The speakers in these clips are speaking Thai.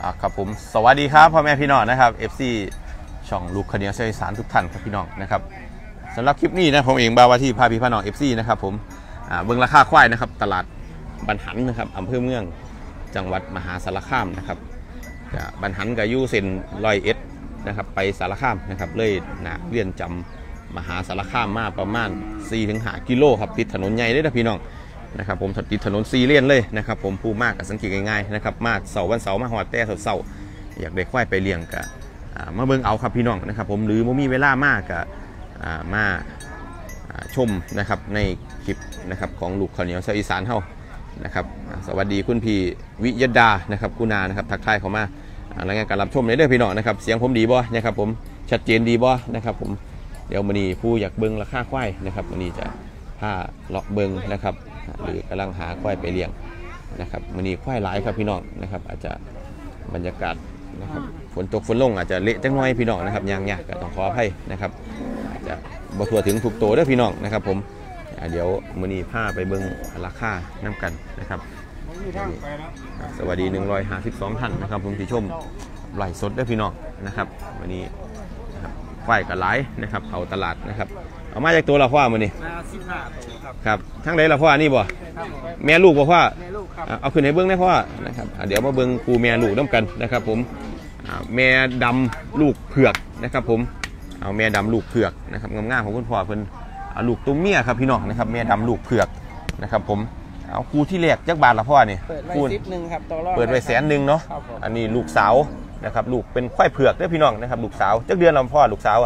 ครับผมสวัสดีครับพ่อแม่พี่น้องนะครับ FC ช่องลูกคดีเสียสารทุกท่านครับพี่น้องนะครับสำหรับคลิปนี้นะผมเองบาวาที่พาพี่พ่อน้อง FC นะครับผมเบิ่งราคาควายนะครับตลาดบันหันนะครับอำเภอเมืองจังหวัดมหาสารคามนะครับบันหันกับยูเซน101นะครับไปสารคามนะครับเลยนะเรียนจำมหาสารคามมาประมาณ 4-5 กิโลครับติดถนนใหญ่เลยนะพี่น้องนะครับผมติดถนน4 เลนเลยนะครับผมผู้มากกับสังเกตง่ายๆนะครับมาวันเสาร์มาหอดแต่เสาร์อยากได้ควายไปเลี้ยงกับมาเบิ่งเอาครับพี่น้องนะครับผมหรือมีเวลามากกับมาชมนะครับในคลิปนะครับของลูกข้าวเหนียวชาวอีสานเฮานะครับสวัสดีคุณพี่วิยดานะครับคุณนานะครับทักทายเข้ามารายงานการรับชมในเรื่องพี่น้องนะครับเสียงผมดีบ่นะครับผมชัดเจนดีบ่นะครับผมเดี๋ยวมื้อนี้ผู้อยากเบิ่งราคาควายนะครับมื้อนี้จะพาเลาะเบิ่งนะครับหรือกำลังหาควายไปเลี้ยงนะครับมื้อนี้ควายหลายครับพี่น้องนะครับอาจจะบรรยากาศนะครับฝนตกฝนลงอาจจะเละจังหน่อยพี่น้องนะครับยากๆก็ต้องขออภัยนะครับอาจจะบ่ทั่วถึงทุกโตเด้อพี่น้องนะครับผมเดี๋ยวมื้อนี้พาไปเบิ่งราคาน้ำกันนะครับสวัสดี152ท่านนะครับผมที่ชมไลฟ์สดด้วยพี่น้องนะครับวันนี้ควายกับหลายนะครับเขาตลาดนะครับเอามาจากตัวละพ่อมื้อนี้ครับทั้งใดละพ่อนี่บ่แม่ลูกบ่พ่อเอาขึ้นให้เบิ่งได้พ่อนะครับเดี๋ยวมาเบิ่งคู่แม่ลูกน้ำกันนะครับผมแม่ดำลูกเผือกนะครับผมเอาแม่ดำลูกเผือกนะครับงามๆของคุณพ่อเพิ่นลูกตุ้มเมียครับพี่น้องนะครับแม่ดำลูกเผือกนะครับผมเอาคู่ที่แรกจักบาทละพ่อนี่คู่1ครับเปิดไว้100,000เนาะอันนี้ลูกสาวนะครับลูกเป็นควายเผือกด้วยพี่น้องนะครับลูกสาวจักเดือนละพ่อลูกสาว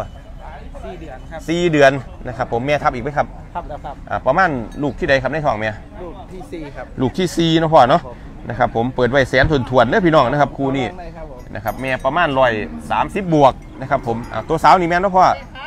4 เดือนครับ 4 เดือนนะครับผมแม่ทับอีกไหมครับทับแล้วครับประมาณลูกที่ใดครับในท้องแม่ลูกที่4ครับลูกที่4นะพ่อเนาะนะครับผมเปิดไว้100,000ถ่วนๆด้วยพี่น้องนะครับคู่นี้นะครับแม่ประมาณ130บวกนะครับผมตัวสาวนี่แม่นะพ่อ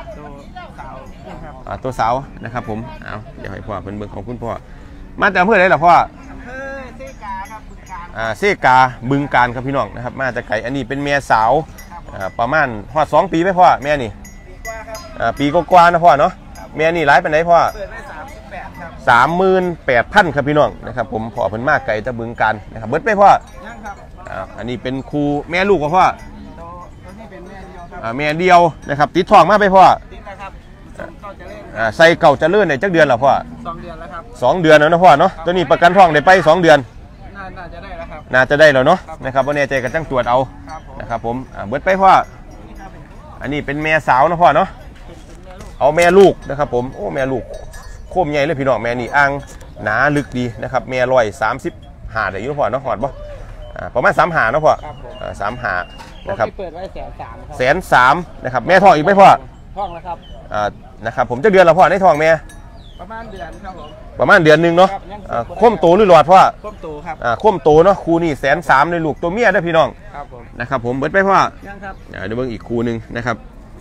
ตัวสาวนะครับผมเอาเดี๋ยวให้พ่อเพิ่นเบิ่งของคุณพ่อมาจากอำเภอไหนล่ะพ่อเซกาครับบึงกาฬเซกาบึงกาฬครับพี่น้องนะครับมาจากไก่อันนี้เป็นแม่สาวประมาณฮอด2 ปีไหมพ่อแม่นี่ปีกว่านะพ่อเนาะแม่นี่หลายเป็นไหนพ่อเปิดไว้38ครับ 38,000ครับพี่น้องนะครับผมพ่อเพิ่นมาไก่ตะบึงกาฬนะครับเบิดไปพ่อยังครับอันนี้เป็นครูแม่ลูกกับพ่อตัวนี้เป็นแม่เดียวครับแม่เดียวนะครับติดท้องมาไปพ่อติดนะครับใส่เก่าจะเลื่อนในจักเดือนหรอพ่อ 2 เดือนแล้วครับ 2 เดือนแล้วนะพ่อเนาะตัวนี้ประกันท้องได้ไป2 เดือนน่าจะได้แล้วครับน่าจะได้แล้วเนาะนะครับวันนี้ใจกันจังตรวจเอานะครับผมเบิดไปพ่ออันนี้เป็นแม่สาวนะพ่อเนาะเอาแม่ลูกนะครับผมโอ้แม่ลูกโคมใหญ่เลยพี่น้องแม่นี่อ่างหนาลึกดีนะครับแม่135ได้อยู่พ่อเนาะหอดบ่ประมาณ35นะพ่อ35นะครับเปิดไว้130,000ครับ 130,000นะครับแม่ท้องอีกไหมพ่อท้องแล้วครับนะครับผมจะเดือนละพ่อในท้องแม่ประมาณเดือนครับผมประมาณเดือนนึงเนาะโค้มโตหรือหลอดพ่อโค้มโตครับโค้มโตเนาะคู่นี่130,000ในลูกตัวเมียได้พี่น้องครับผมนะครับผมเบิดไปพ่อยังครับเดี๋ยวเบิ่งอีกคู่นึงนะครับ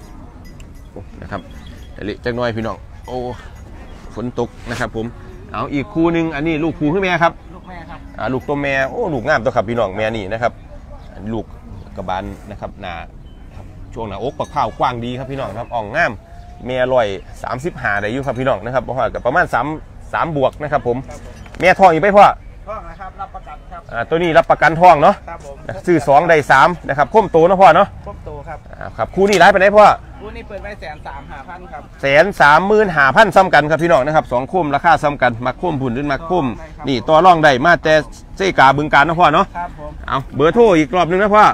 เละจังน้อยพี่น้องโอ้ฝนตกนะครับผมเอาอีกคู่นึงอันนี้ลูกคู่ขึ้นแม่ครับลูกแม่ครับลูกตัวแม่โอ้ลูกงามตัวครับพี่น้องแม่นี่นะครับลูกกระบาลนะครับหน้าช่วงหน้าอกปากเผากว้างดีครับพี่น้องครับอ่องงามแม่135ได้อยู่ครับพี่น้องนะครับเพราะว่ากับประมาณ3 บวกนะครับผมแม่ท้องอีกไหมพ่อท้องนะครับรับประกันครับตัวนี้รับประกันท้องเนาะครับผมซื้อ2ได้3นะครับโค้มโตนะพ่อเนาะโค้มโตครับครับคู่นี้ร้ายไปไหนพ่อคู่นี้เปิดไว้135,000ครับ 135,000ซ้ำกันครับพี่น้องนะครับ2โค้มราคาซ้ำกันมักโค้มผุ่นหรือมักโค้มนี่ตัวร่องได้มาแต่เซกาบึงกาฬนะพ่อเนาะครับผมเอาเบอร์โทรอีกรอบนึงนะพ่อ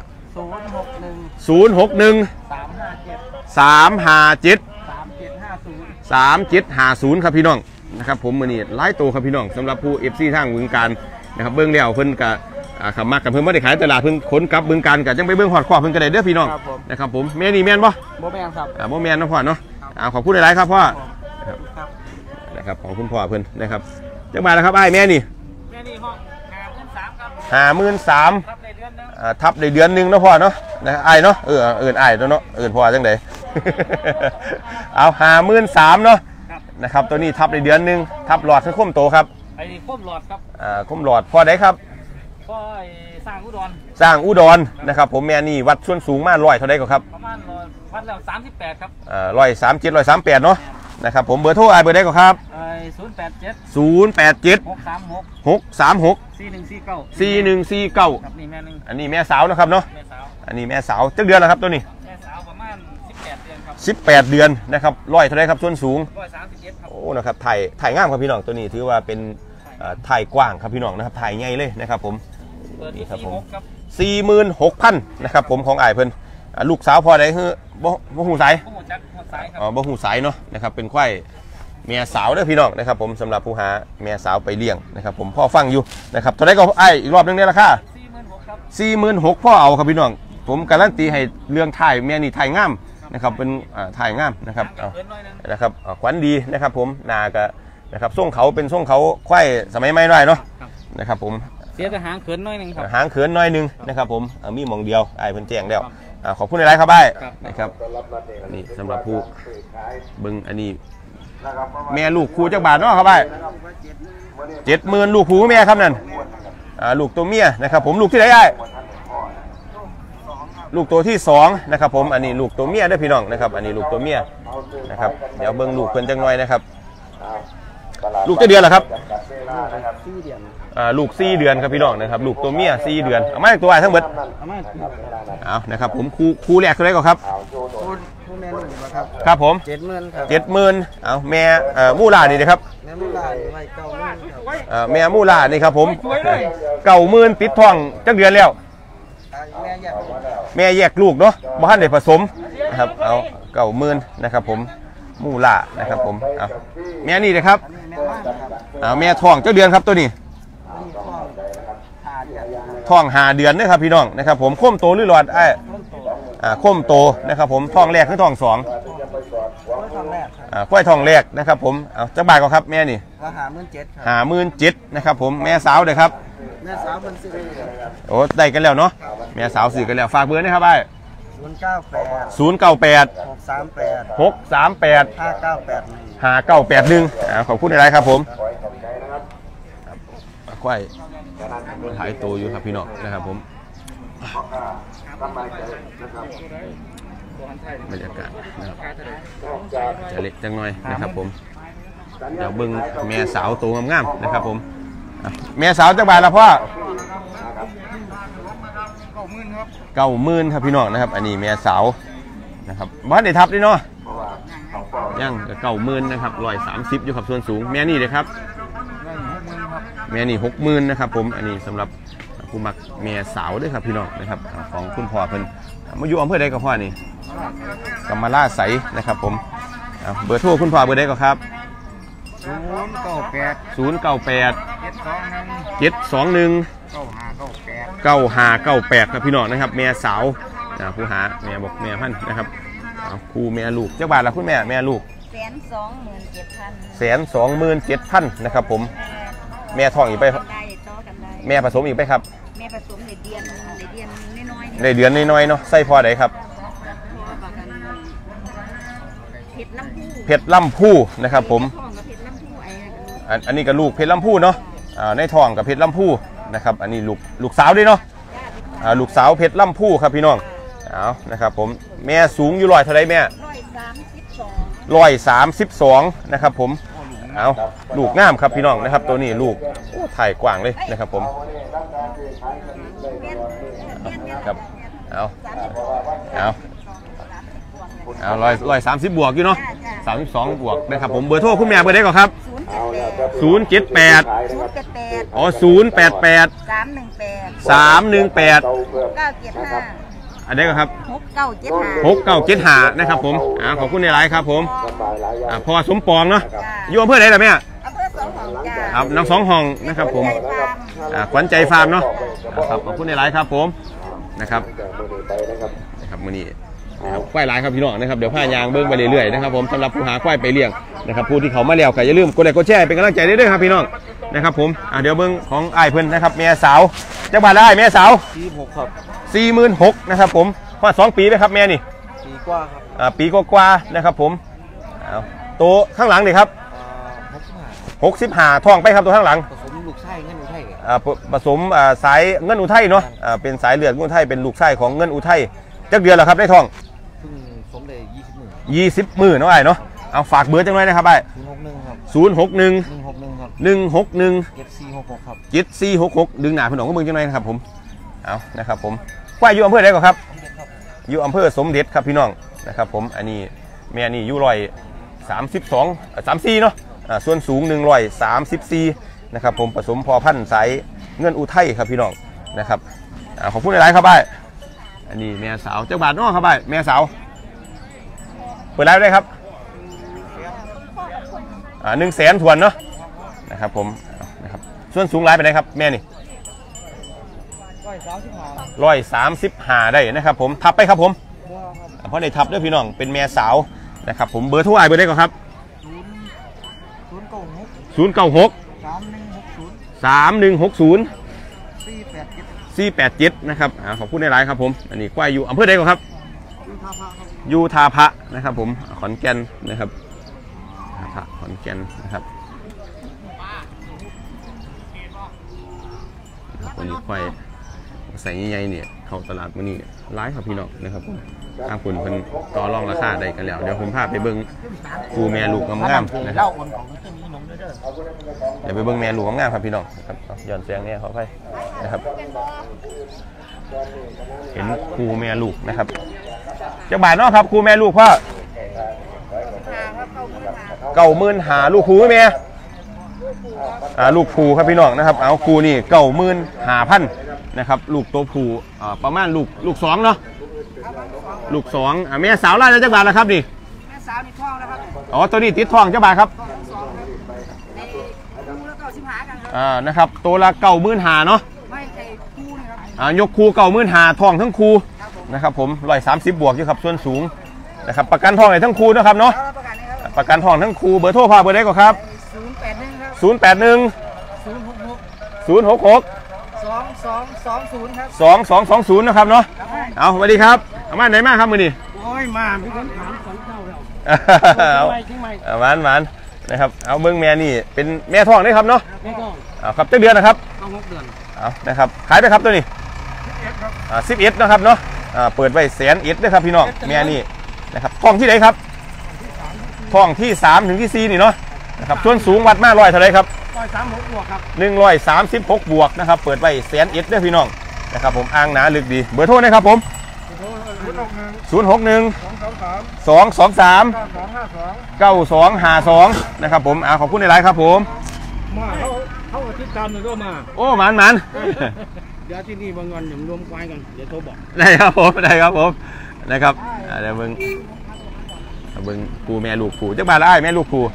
061 357 3750 ครับพี่น้องนะครับผมมื้อนี้หลายโตครับพี่น้องสำหรับผู้ FC ทางบึงกาฬนะครับเบิ่งแล้วเพิ่นก็ขับมากับเพิ่นบ่ได้ขายตลาดเพิ่นขนกลับบึงกาฬก็จังไปเบิ่งฮอดคอเพิ่นก็ได้เด้อพี่น้องนะครับผมแม่นี่แม่นบ่บ่แม่นครับบ่แม่นนะพ่อเนาะขอบคุณหลายๆครับพ่อนะครับของคุณพ่อเพิ่นนะครับจังบาทแล้วครับอ้ายแม่นี่ห้อง53,000ครับทับได้เดือนนึงนะพ่อเนาะนะอ้ายเนาะอ้ายเนาะพ่อจังได๋เอา53,000เนาะนะครับตัวนี้ทับในเดือนนึงทับหลอดคือค้มโตครับไอ้ค้มหลอดครับค้มหลอดพอได้ครับก็สร้างอุดรนะครับผมแม่นี่วัดส่วนสูงมา100เท่าใดก็ครับประมาณวัดแล้ว38ครับ 137 138เนาะนะครับผมเบอร์โทรไอเบอร์ได้ก็ครับ 087 636 4149 ครับนี่แม่นึงอันนี้แม่สาวนะครับเนาะแม่สาวอันนี้แม่สาวจักเดือนแล้วครับตัวนี้แม่สาวประมาณ18 เดือนครับ 18 เดือนนะครับร้อยเท่าไรครับส่วนสูง 137ครับโอ้นะครับถ่ายงามครับพี่น้องตัวนี้ถือว่าเป็นถ่ายกว้างครับพี่น้องนะครับถ่ายใหญ่เลยนะครับผมนี่ครับผม 46,000นะครับผมของไอเพิ่นลูกสาวพอได้คือบ่หูสายบ่หูสายเนาะนะครับเป็นควายเมียสาวเด้อพี่น้องนะครับผมสำหรับผู้หาเมียสาวไปเลี้ยงนะครับผมพ่อฟังอยู่นะครับเท่าไรก็ไออีกรอบนึงเนี่ยราคา46,000พ่อเอาครับพี่น้องผมการันตีให้เรื่องถ่ายเมียนี่ถ่ายงามนะครับเป็นถ่ายงามนะครับนะครับขวัญดีนะครับผมนาก็นะครับส่งเขาเป็นส่งเขาควายสมัยใหม่หน่อยเนาะนะครับผมเสียแต่หางเขินน้อยนึงครับหางเขินน้อยนึงนะครับผมมีมองเดียวไอ้เพิ่นแจ้งแล้วขอบคุณอะไรครับไอ้นะครับนี่สำหรับผู้เบิ้งอันนี้แม่ลูกครูจักบาทเนาะครับไอ้70,000ลูกครูแม่ครับนั่นลูกตัวเมียนะครับผมลูกที่ไหนไอ้ลูกตัวที่2นะครับผมอันนี้ลูกตัวเมียด้วยพี่น้องนะครับอันนี้ลูกตัวเมียนะครับเดี๋ยวเบิ้งลูกเพิ่นจังหน่อยนะครับลูกจะเดือนเหรอครับลูก4 เดือนครับพี่น้องนะครับลูกตัวเมีย4 เดือนเอามาตัวไอ้ทั้งหมดเอานะครับผมครูแรกเท่าไหร่ก่อนครับคู่แม่ลูกครับผม 70,000ครับ 70,000เอาแม่มู่ลานี่นะครับแม่มู่ลาไว้90,000ครับแม่มู่ลานี่ครับผม90,000ติดท้องจักเดือนแล้วแม่แยกลูกเนาะบ้านได้ผสมนะครับเอา90,000นะครับผมมู่ลานะครับผมเอาแม่นี่นะครับแม่ท้องจักเดือนครับตัวนี้ท้อง5 เดือนนะครับพี่น้องนะครับผมค้มโตหรือหลอดค้มโตนะครับผมท้องแรกคือท้อง2ควายท้องแรกนะครับผมเอาจักบาทก็ครับแม่นี่57,000นะครับผมแม่สาวเด้อครับแม่สาวมันซื้อโอ้ได้กันแล้วเนาะแม่สาวซื้อกันแล้วฝากเบอร์นะครับไอ้098 638 5981ขอบคุณอะไรครับผมควายถ่ายโตอยู่ครับพี่น้องนะครับผมบรรยากาศจะเล็กจังหน่อยนะครับผมเดี๋ยวเบิ้งแม่สาวโตงามๆนะครับผมแม่สาวจักบาทละพ่อ90,000ครับพี่น้องนะครับอันนี้แม่สาวนะครับบ้านได้ทับดิเนาะยัง90,000นะครับ130อยู่ครับส่วนสูงแม่นี่เลยครับแม่นี่60,000นะครับผมอันนี้สำหรับผู้มักแม่สาวด้วยครับพี่น้องนะครับของคุณพ่อเพิ่นมาอยู่อำเภอใดกับพ่อนี่กำมะลาไสนะครับผมเบอร์โทรคุณพ่อเบอร์ใดก็ครับ098 721 9598ครับพี่น้องนะครับแม่สาวผู้หาแม่บอกแม่พันนะครับครูแม่ลูกเจ้าบาทละคุณแม่ลูก127,000นะครับผมแม่ท้องอีกไปแม่ผสมอีกไปครับแม่ผสมในเดือนน้อยในเดือนน้อยเนาะไส้พอไหนครับเพชรลำพูนะครับผมอันนี้กับลูกเพชรลำพูเนาะในท้องกับเพชรลำพูนะครับอันนี้ลูกสาวด้วยเนาะลูกสาวเพชรลำพูครับพี่น้องเอานะครับผมแม่สูงอยู่100เท่าไรแม่132นะครับผมเอาลูกงามครับพี่น้องนะครับตัวนี้ลูกถ่ายกว้างเลยนะครับผมครับเอา130บวกอยู่เนาะ32บวกนะครับผมเบอร์โทรคุณแม่เบอร์ได้ก่อนครับ078 318 อันนี้ก็ครับ6975นะครับผมขอบคุณในไลน์ครับผมพอสมปองเนาะอยู่อำเภอไหนล่ะแม่ครับน้อง2 ห้องนะครับผมขวัญใจฟาร์มเนาะครับขอบคุณในไลน์ครับผมนะครับมื้อนี้นะครับควายหลายครับพี่น้องนะครับเดี๋ยวพายางเบิ้งไปเรื่อยๆนะครับผมสำหรับผู้หาควายไปเลี้ยงนะครับผู้ที่เขามาแล้วก็อย่าลืมกดไลค์กดแชร์เป็นกำลังใจด้วยครับพี่น้องนะครับผมเดี๋ยวเบิ้งของไอ้เพิ่นนะครับแม่สาวจักบาทได้แม่สาว 46ครับ 46,000นะครับผมพอ2 ปีไหมครับแม่นี่ปีกว่าครับปีกว่านะครับผมตัวข้างหลังนี่ครับ65ท้องไปครับตัวข้างหลังผสมลูกไส้เงินอุทัยผสมสายเงินอุทัยเนาะเป็นสายเลือดเงินอุทัยเป็นลูกไส้ของเงินอุทัยจักเดือนแล้วครับได้ท้องเพิ่งสมได้20 มื้อเนาะไอ้เนาะเอาฝากเบอร์จังเลยนะครับไอ้ 061 ครับ 061 161 ครับ 161 7466 ครับ 7466ดึงหนาพี่น้องก็มึงจังเลยนะครับผมเอานะครับผมควายอยู่อำเภอใดก่อนครับอยู่อำเภอสมเด็จครับพี่น้องนะครับผมอันนี้แม่นี่อยู่132 34เนาะส่วนสูง134นะครับผมผสมพอพันธุ์สายเงินอุทัยครับพี่น้องนะครับขอบคุณหลายๆครับไอ้อันนี้แม่สาวเจ้าบาทน้องครับไอ้แม่สาวเปิดไลฟ์ได้ครับ100,000 ทวนเนาะนะครับผมนะครับส่วนสูงหลายไปไหนครับแม่นี่135ได้นะครับผมทับไปครับผมเพราะในทับด้วยพี่น้องเป็นแม่สาวนะครับผมเบอร์โทรไอ้เบอร์ได้ก่อนครับ096 3160 487นะครับขอบคุณในไลน์ครับผมอันนี้ควายอยู่อำเภอใดก่อนครับยูทาพะนะครับผมขอนแก่นนะครับทาพะขอนแก่นนะครับวันนี้ควายใส่ใหญ่ๆเนี่ยเข้าตลาดวันนี้ร้ายครับพี่น้องนะครับทางคุณเพิ่นต่อรองราคาได้กันแล้วเดี๋ยวผมพาไปเบิ้งครูแม่ลูกงามๆนะครับเดี๋ยวไปเบิ้งแม่ลูกงามๆครับพี่น้องครับย้อนเสียงเนี่ยขอไปนะครับเห็นครูแม่ลูกนะครับเจ้าบ่ายเนาะครับครูแม่ลูกพ่อ95,000ลูกครูแม่ลูกผูครับพี่น้องนะครับเอาครูนี่95,000นะครับลูกตัวผูประมาณลูก2เนาะลูก2แม่สาวไล่แล้วจักบาทแล้วครับนี่แม่สาวนี่ท้องแล้วครับอ๋อตัวนี้ติดท้องจักบาทครับในคู่แล้วก็15กันครับนะครับตัวละ95,000เนาะไม่ใช่คู่นะครับยกครู95,000ท้องทั้งครูนะครับผม130บวกอยู่ครับส่วนสูงนะครับประกันท้องให้ทั้งครูนะครับเนาะประกันท้องทั้งครูเบอร์โทรพาเบอร์ได้ก่อนครับ081 066 2220ครับ 2220นะครับเนาะเอาสวัสดีครับเอามาไหนมาครับมือนี่โอ้ยมาพี่คนถาม2เจ้าแล้วทิ้งไม่หวานนะครับเอาเบิ้งแม่นี่เป็นแม่ท้องได้ครับเนาะแม่ท้องครับเดือนนะครับ 6 เดือนเอานะครับขายไปครับตัวนี้11นะครับเนาะเปิดไว้100,000ด้วยครับพี่น้องแม่นี่นะครับท้องที่ไหนครับท้องที่3ถึงที่4นี่เนาะนะครับส่วนสูงวัดมา100เท่าไรครับ 136 บวกครับ 136บวกนะครับเปิดไว้100,000ด้วยพี่น้องนะครับผมอ่างหนาลึกดีเบอร์โทรนะครับผม061 223 9252นะครับผมขอบคุณในไลน์ครับผมมาเขาติดตามเลยก็มาโอ้หมันเดี๋ยวที่นี่บางวันอย่างรวมควายกันเดี๋ยวโทรบอกได้ครับผมนะครับเดี๋ยวเบิ้งปูแม่ลูกปูจักบาทละแม่ลูกปู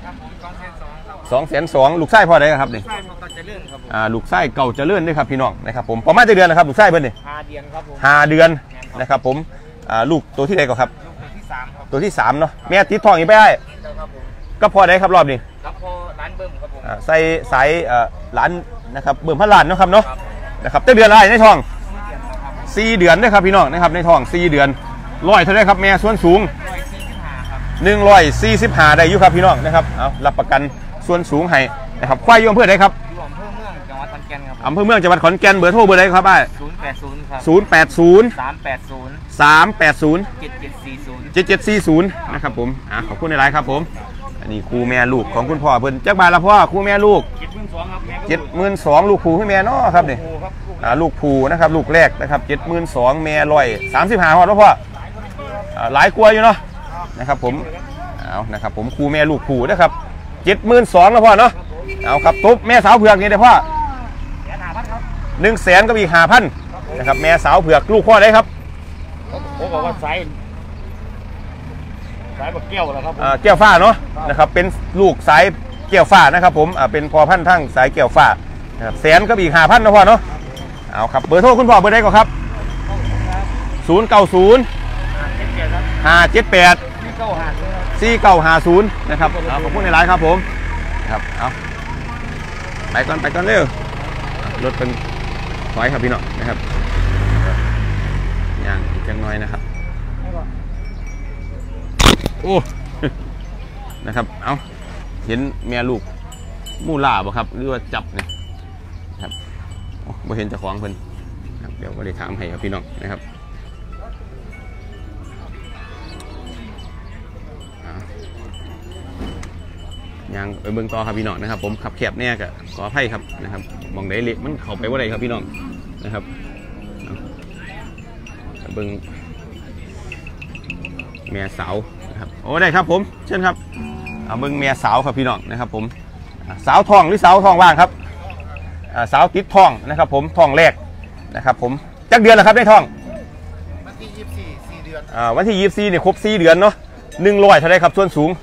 202,000ลูกไส้พอได้ครับนี่ลูกไส้เก่าจะเลื่อนด้วยครับพี่น้องนะครับผมประมาณจะเดือนนะครับลูกไส้เบิ้ลนี่ 5 เดือนครับผม 5 เดือนนะครับผมลูกตัวที่ใดก่อนครับตัวที่3เนาะแม่ติดทองอีกไปได้ก็พอได้ครับรอบนี้ครับพอร้านเบิ่มครับผมใส่สายร้านนะครับเบิ่มพันล้านนะครับเนาะนะครับเดือนอะไรในทอง4 เดือนด้วยครับพี่น้องนะครับในทอง4 เดือน100เท่าไรครับแม่ส่วนสูง145ได้อยู่ครับพี่น้องนะครับเอารับประกันส่วนสูงให้นะครับควายอยู่อำเภอใดครับอยู่อำเภอเมืองจังหวัดขอนแก่นครับอำเภอเมืองจังหวัดขอนแก่นเบอร์โทรเบอร์ใดครับบ้าน 080ครับ 080 7740 นะครับผมขอบคุณในไลน์ครับผมอันนี้ครูแม่ลูกของคุณพ่อเพิ่นจักบาทละพ่อครูแม่ลูก72,000ลูกผูให้แม่เนาะครับนี่ลูกผูนะครับลูกแรกนะครับ72,000แม่135ฮอดแล้วพ่อหลายกลัวอยู่เนาะนะครับผมเอานะครับผมครูแม่ลูกผูนะครับ72,000แล้วพ่อเนาะเอาครับตุ๊บแม่สาวเผือกนี่เด้อพ่อ100,000ก็อีก5,000นะครับแม่สาวเผือกลูกพ่อได้ครับผมบอกว่าสายแบบเกี่ยวแล้วครับเกี่ยวฟ้าเนาะนะครับเป็นลูกสายเกี่ยวฟ้านะครับผมเป็นพอพันธุ์ทั้งสายเกี่ยวฟ้านะครับ100,000ก็อีก5,000นะพ่อเนาะเอาครับเบอร์โทรคุณพ่อเบอร์ใดก่อนครับ090 578 4950นะครับขอบคุณในไลน์ครับผมครับเอาไปก่อนเร็วรถเป็นถอยครับพี่น้องนะครับย่างอีกจังน้อยนะครับโอ้นะครับเอาเห็นแม่ลูกมูล่าบ่ครับหรือว่าจับเนี่ยครับบ่เห็นเจ้าของเพิ่นครับเดี๋ยวก็ได้ถามให้ครับพี่น้องนะครับยังไปเบิ่งต่อครับพี่น้องนะครับผมขับแคบเนี่ยกับขออภัยครับนะครับมองได้เละมันเข้าไปว่าไรครับพี่น้องนะครับเบิ่งแม่สาวนะครับโอ้ได้ครับผมเชิญครับเอาเบิ่งแม่สาวครับพี่น้องนะครับผมสาวทองหรือสาวทองว่างครับสาวติดทองนะครับผมทองแรกนะครับผมจักเดือนแล้วครับได้ทองวันที่24 4 เดือนวันที่24เนี่ยครบ4 เดือนเนาะ100เท่าไรครับส่วนสูง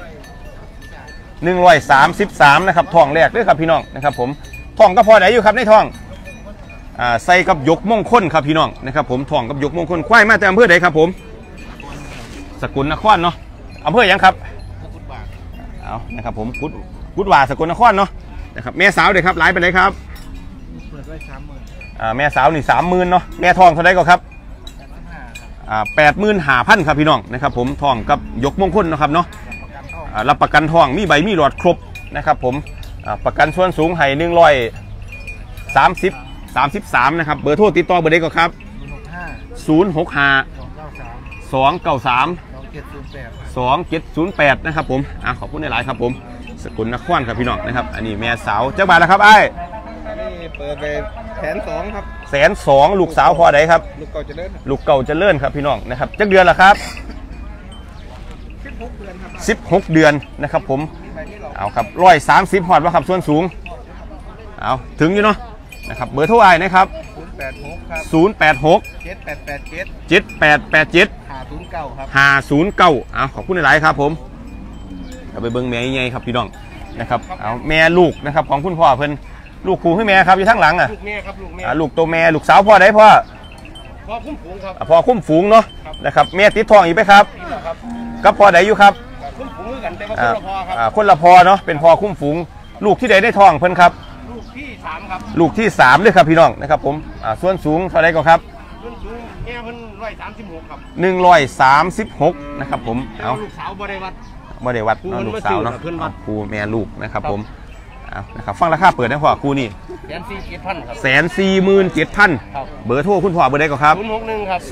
133นะครับทองแรกด้วยครับพี่น้องนะครับผมทองก็พอไหนอยู่ครับในทองใส่กับยกมงคลครับพี่น้องนะครับผมทองกับยกมงคลควายมาแต่อำเภอใดครับผมสกลนครเนาะอำเภอยังครับเอานะครับผมกุดว่าสกลนครเนาะนะครับแม่สาวเด็กครับหลายไปเลยครับเปิดไว้30,000 แม่สาวนี่30,000เนาะแม่ทองเท่าไรก็ครับ85,000ครับพี่น้องนะครับผมทองกับยกมงคลนะครับเนาะรับประกันทองมีใบมีหลอดครบนะครับผมประกันส่วนสูงให้133นะครับเบอร์โทรติดต่อเบอร์ใดก็ครับ065 293 2708นะครับผมขอบคุณในหลายครับผมสกุลนครครับพี่น้องนะครับอันนี้แม่สาวเจ้าบ่าวแล้วครับไอ้นี่เปิดไป120,000ครับ 120,000ลูกสาวพอใดครับลูกเก่าเจริญลูกเก่าเจริญครับพี่น้องนะครับจักเดือนละครับ 16 เดือนครับ 16 เดือนนะครับผมเอาครับ130หอดว่าครับส่วนสูงเอาถึงอยู่เนาะนะครับเบอร์โทรไอ้นะครับ 086 7887 509ครับขอบคุณหลายครับผมเอาไปเบิ้งแม่ใหญ่ครับพี่น้องนะครับเอาแม่ลูกนะครับของคุณพ่อเพิ่นลูกครูให้แม่ครับอยู่ทั้งหลังลูกแม่ครับลูกแม่ลูกตัวแม่ลูกสาวพ่อได้พ่อคุ้มฝูงครับพ่อคุ้มฝูงเนาะนะครับแม่ติดทองอีกไหมครับกับพ่อได้อยู่ครับคุ้มฝูงกันแต่ว่าคนละพ่อครับคนละพ่อเนาะเป็นพ่อคุ้มฝูงลูกที่ใดได้ทองเพิ่นครับลูกที่3ครับลูกที่3เลยครับพี่น้องนะครับผมส่วนสูงเท่าไรก็ครับส่วนสูงแม่เพิ่น136ครับ 136นะครับผมเอาลูกสาวบ่ได้วัดลูกสาวเนาะครูแม่ลูกนะครับผมนะครับฟังราคาเปิดได้พ่อครูนี่ 147,000ครับ 147,000เบอร์โทรคุณพ่อเบอร์ใดก็ครับ 061ครับ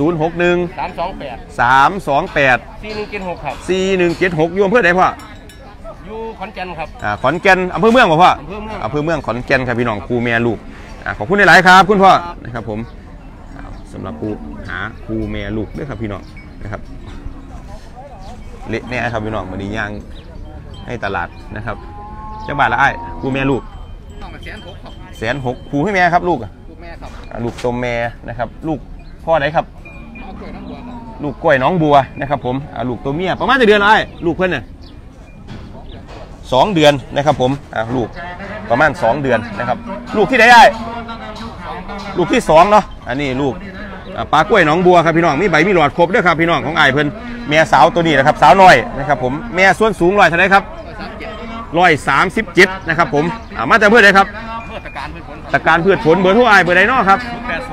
328 326ครับ 4176อยู่อำเภอใดพ่ออยู่ขอนแก่นครับขอนแก่นอำเภอเมืองป่ะพ่ออำเภอเมืองขอนแก่นครับพี่น้องครูแม่ลูกขอบคุณหลายครับคุณพ่อนะครับผมสำหรับครูหาครูแม่ลูกด้วยครับพี่น้องนะครับเละแน่ครับพี่น้องวันนี้ย่างให้ตลาดนะครับเจ้าบ่าวละไอ้ครูแม่ลูก160,000ครูให้แม่ครับลูกแม่ครับลูกตัวแม่นะครับลูกพ่อไหนครับลูกกล้วยน้องบัวนะครับผมลูกตัวเมียประมาณจะเดือนละไอ้ลูกเพื่อนเนี่ย2 เดือนนะครับผมลูกประมาณ2 เดือนนะครับลูกที่ได้ลูกที่2เนาะอันนี้ลูกปลากล้วยน้องบัวครับพี่น้องมีใบมีหลอดครบด้วยครับพี่น้องของไอ้เพิ่นแม่สาวตัวนี้นะครับสาวน้อยนะครับผมแม่ส่วนสูงเท่าไหร่ครับ137นะครับผมมาจากเพื่อใดครับตะการเพื่อผลเบอร์โทรไอ้เบอร์ใดเนาะครับ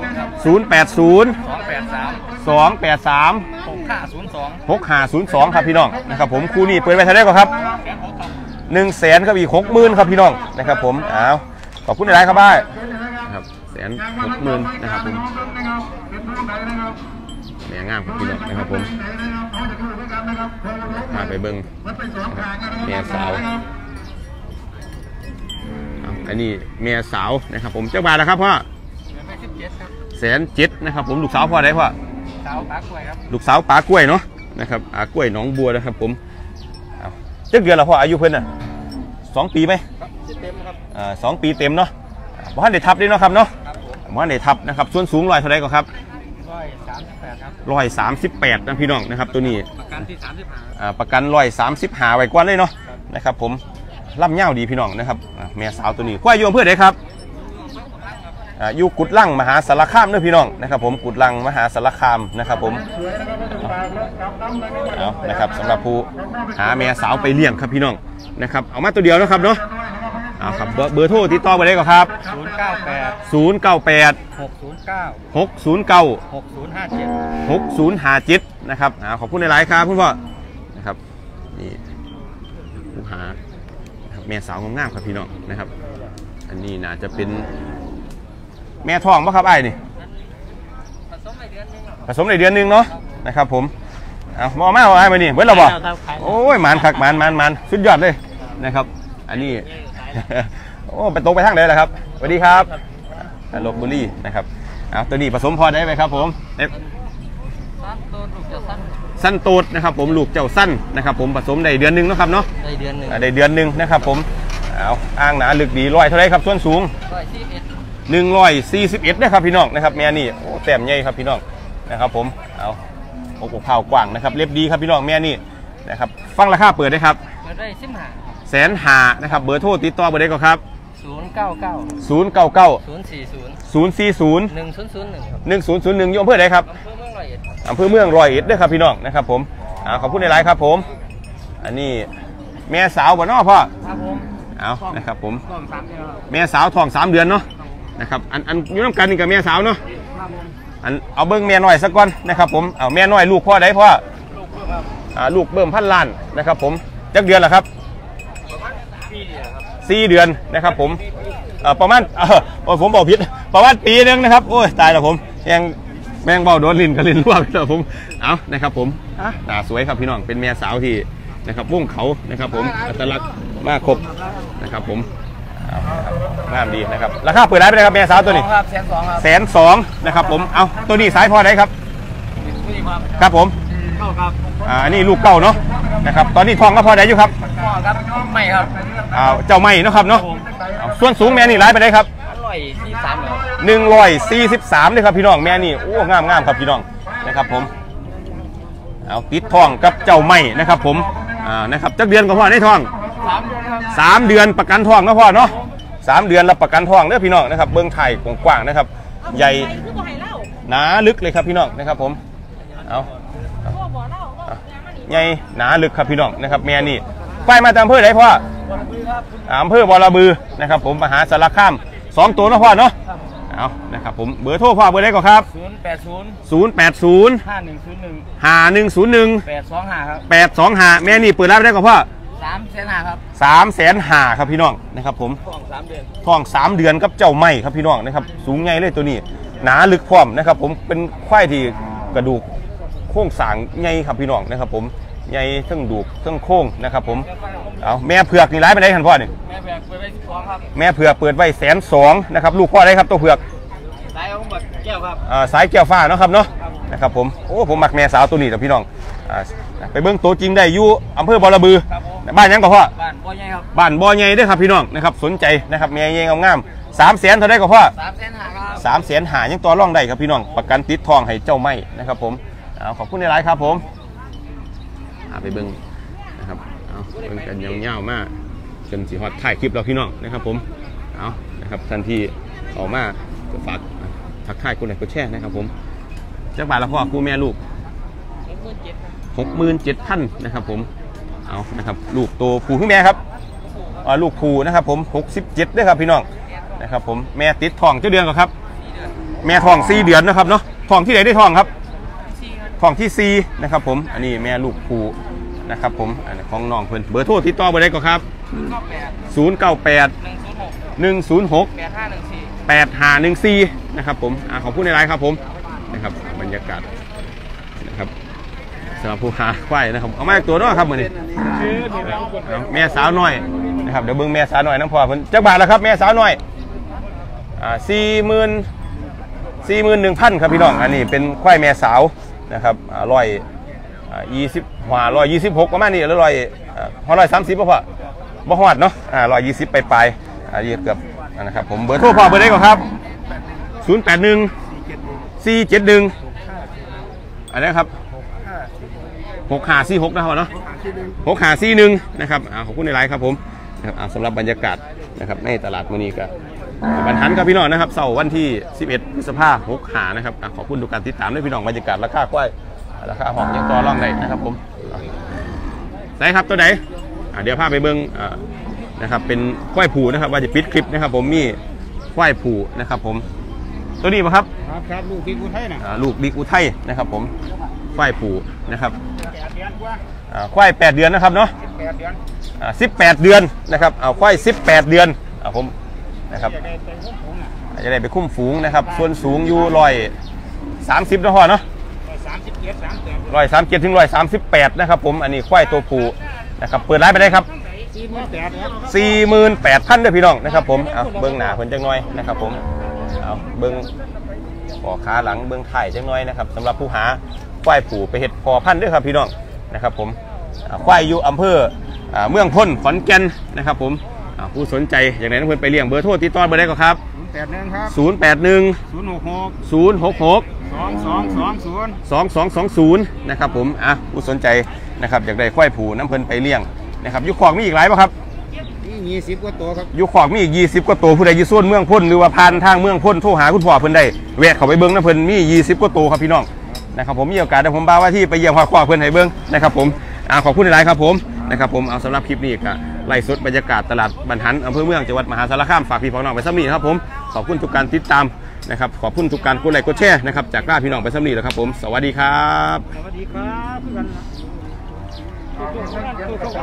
080 283 6502ครับพี่น้องนะครับผมคู่นี้เปิดไว้เท่าไหร่ครับ100,000ครับอีก60,000ครับพี่น้องนะครับผมขอบคุณหลายครับบ้ายนะครับ160,000นะครับผมแม่งามครับพี่น้องนะครับผมมาไปเบิ้งแม่สาวอันนี้แม่สาวนะครับผมเจ้าบ่าวแล้วครับพ่อ117,000นะครับผมลูกสาวพ่อได้พ่อสาวปลากล้วยครับลูกสาวปลากล้วยเนาะนะครับกล้วยน้องบัวนะครับผมเจ้าเดือนละพ่ออายุเพิ่น2 ปีไหมเต็มครับ 2 ปีเต็มเนาะบ้านเด็ทับด้วยเนาะครับเนาะบ้านเด็ทับนะครับส่วนสูง100เท่าไรก็ครับ 138ครับ 138นะพี่น้องนะครับตัวนี้ประกันที่35 ประกัน135ไว้กว่าเลยเนาะนะครับผมล่ำเง่าดีพี่น้องนะครับแม่สาวตัวนี้ควายอยู่อำเภอใดครับอยู่กุดลังมหาสารคามด้วยพี่น้องนะครับผมกุดลังมหาสารคามนะครับผมนะครับสำหรับผู้หาแม่สาวไปเลี้ยงครับพี่น้องนะครับเอามาตัวเดียวนะครับเนาะครับเบอร์โทรติดต่อไปได้ก็ครับ098 609 6057นะครับขอบคุณในไลน์ครับคุณพ่อนะครับนี่ผู้หาแม่สาวงามๆครับพี่น้องนะครับอันนี้น่าจะเป็นแม่ท้องป่ะครับไอ้นี่ผสมในเดือนนึงเนาะนะครับผมมอมาเอาไอ้มานี่เบิ้ลเราบอกโอ้ยมันคักมันสุดยอดเลยนะครับอันนี้ โอ้ไปตกไปทางไหนล่ะครับสวัสดีครับลพบุรีนะครับเอาตัวนี้ผสมพอได้ไหมครับผมสั้นโตดนะครับผมลูกเจ้าสั้นนะครับผมผสมได้เดือนหนึ่งนะครับเนาะได้เดือนหนึ่งนะครับผมเอาอ้างหนาลึกดีร้อยเท่าไรครับส่วนสูง141นะครับพี่น้องนะครับแม่นี่โอ้แต้มใหญ่ครับพี่น้องนะครับผมเอาโอ้โหเผากว้างนะครับเล็บดีครับพี่น้องแม่นี่นะครับฟังราคาเปิดได้ครับได้ 150,000นะครับเบอร์โทรติดต่อเบอร์ใดก็ครับ099 040 1001อยู่อำเภอใดครับอำเภอเมืองร้อยเอ็ดด้วยครับพี่น้องนะครับผมขอบคุณในไลน์ครับผมอันนี้แม่สาวบ่เนาะพ่อครับผมเอานะครับผม 3 เดือนแม่สาวท้อง3 เดือนเนาะนะครับอันอยู่น้ำกันนี่กับแม่สาวเนาะเอาเบิ้งแม่น้อยสักก่อนนะครับผมเอาแม่น้อยลูกพ่อได้พ่อลูกเบิ่มพันล้านนะครับผมจักเดือนละครับ4 เดือนนะครับผมประมาณผมบอกผิดประมาณปีนึงนะครับโอ้ยตายแล้วผมยังแมงเบาโดนลิ้นกับลิ้นรั่วแล้วผมเอานะครับผมตาสวยครับพี่น้องเป็นแม่สาวที่นะครับวงเขานะครับผมอัตลักษณ์มากครบนะครับผมงามดีนะครับราคาเปิดร้านไปเลยครับแม่สาวตัวนี้120,000นะครับผมเอาตัวนี้สายพอได้ครับครับผมอันนี้ลูกเก่าเนาะนะครับตอนนี้ทองก็พอได้อยู่ครับครับไม่ครับเจ้าไม่นะครับเนาะส่วนสูงแม่นี่ร้ายไปได้ครับ143เลยครับพี่น้องแม่นี่โอ้งามครับพี่น้องนะครับผมเอาติดทองกับเจ้าไม่นะครับผมนะครับจักเดือนก็พอได้ทอง3 เดือนประกันทองนะพ่อเนาะ3 เดือนรับประกันทองเด้อพี่น้องนะครับเบื้องไทยกว้างๆนะครับใหญ่หนาลึกเลยครับพี่น้องนะครับผมเอาใหญ่หนาลึกครับพี่น้องนะครับแม่นี่ไปมาจากอำเภอไหนพ่ออำเภอบอระบือนะครับผมมหาสารคาม2 ตัวนะพ่อเนาะเอานะครับผมเบอร์โทรพ่อเบอร์ไหนก็ครับ080 5101 825แม่นี่เปิดรับได้ก็พ่อ 300,000ครับ 350,000ครับพี่น้องนะครับผมท้อง 3 เดือนกับเจ้าไม่ครับพี่น้องนะครับสูงใหญ่เลยตัวนี้หนาลึกพร้อมนะครับผมเป็นควายที่กระดูกโค้งสางใหญ่ครับพี่น้องนะครับผมใหญ่ทั้งดูกทั้งโค้งนะครับผมเอาแม่เผือกนี่ร้ายไปไหนท่านพ่อเนี่ยแม่เผือกเปิดไว้2ครับแม่เผือกเปิดไว้120,000นะครับลูกพ่อได้ครับตัวเผือกสายของแก้วครับสายแก้วฟ้าเนาะครับเนาะนะครับผมโอ้ผมมักแม่สาวตัวนี้แต่พี่น้องไปเบิ้งตัวจริงได้อยู่อำเภอบอระบือบ้านยังก็พ่อบ้านบ่อใหญ่ครับบ้านบ่อใหญ่ด้วยครับพี่น้องนะครับสนใจนะครับแม่ใหญ่งาม300,000เท่าได้ก็พ่อ350,000ยังตัวร่องได้ครับพี่น้องประกันติดทองให้เจ้าไม่นะครับผมขอบคุณในไลน์ครับผมไปเบิ้งนะครับเบิ้งกันยาวๆมากจนสีฮอตถ่ายคลิปเราพี่น้องนะครับผมเอานะครับทันทีออกมาฝากทักทายคนไหนก็แช่นะครับผมจักบาทละพ่อคู่แม่ลูก67,000นะครับผมเอานะครับลูกโตผูขึ้นแม่ครับลูกผูนะครับผม67ด้วยครับพี่น้องนะครับผมแม่ติดทองเจ้าเดือนก็ครับแม่ทอง4 เดือนนะครับเนาะทองที่ไหนได้ทองครับทองที่4นะครับผมอันนี้แม่ลูกผูนะครับผมอันนี้ของน้องเพิ่นเบอร์โทรติดต่อเบอร์ใดก็ครับ098 106 8514นะครับผมขอบคุณในไลน์ครับผมนะครับบรรยากาศนะครับสำหรับผู้หาควายนะครับเอามาตัวน้อยครับมือนี้แม่สาวน้อยนะครับเดี๋ยวเบิ้งแม่สาวน้อยน้ำพอเพิ่นจักบาทแล้วครับแม่สาวน้อย41,000ครับพี่น้องอันนี้เป็นควายแม่สาวนะครับ126ประมาณนี้หรือ130ป่ะพ่อบ่ฮอดเนาะ120ไปเกือบนะครับผมเบอร์โทรพ่อเบอร์ได้ก่อนครับ081 471อะไรครับ6546นะครับเนาะ6541นะครับขอบคุณในไลน์ครับผมนะครับสำหรับบรรยากาศนะครับในตลาดมื้อนี้ก็บรรทัดกับพี่น้องนะครับเสาร์วันที่11 พฤษภาคม65นะครับขอบคุณทุกการติดตามด้วยพี่น้องบรรยากาศราคากล้วยราคาหอมยังต่อรองได้นะครับผมไหนครับตัวไหนเดี๋ยวพาไปเบิ้งนะครับเป็นควายผูนะครับว่าจะปิดคลิปนะครับผมมีควายผูนะครับผมตัวนี้ป่ะครับครับลูกบิ๊กอุทัยนะลูกบิ๊กอุทัยนะครับผมควายผูนะครับควาย8 เดือนนะครับเนาะ18 เดือนนะครับควาย18 เดือนผมนะครับจะได้ไปคุ้มฝูงนะครับส่วนสูงอยู่130นะพ่อเนาะ137 ถึง 138นะครับผมอันนี้ควายตัวผูนะครับเปิดร้านไปได้ครับ 48,000เด้อพี่น้องนะครับผมเอาเบิ้งหน้าเพิ่นจังน้อยนะครับผมเอาเบิ้งขอขาหลังเบิ้งไถ่จังน้อยนะครับสำหรับผู้หาควายผูไปเฮ็ดพอพันธุ์เด้อครับพี่น้องนะครับผมควายอยู่อำเภอเมืองพ้นขอนแก่นนะครับผมผู้สนใจอย่างไรต้องเพิ่นไปเลี้ยงเบอร์โทรติดต่อเบอร์ใดก็ครับ 081ครับ 081 066 066 2220นะครับผมผู้สนใจนะครับอยากได้ควายผูน้ำเพิ่นไปเลี้ยงนะครับยุคขอกมีอีกหลายป่ะครับนี่20กว่าตัวครับยุคขอกมีอีก20กว่าตัวผู้ใดอยู่ส่วนเมืองพ้นหรือว่าผ่านทางเมืองพ้นโทรหาคุณพ่อเพิ่นได้แวะเข้าไปเบิ่งน้ำเพิ่นมี20กว่าตัวครับพี่น้องนะครับผมมีโอกาสเดี๋ยวผมบ่าวว่าที่ไปเยี่ยมพ่อเพิ่นให้เบิ่งนะครับผมขอบคุณหลายครับผมนะครับผมเอาสำหรับคลิปนี้ก็ไล่สดบรรยากาศตลาดบันหันอำเภอเมืองจังหวัดมหาสารคามฝากพี่น้องไปซ้ำนี้ครับผมขอบคุณทุกการติดตามนะครับขอบคุณทุกการกดไลค์กดแชร์นะครับจากพี่น้องไปซ้ำนี้แล้วครับผมสวัสดีครับสวัสดีครับ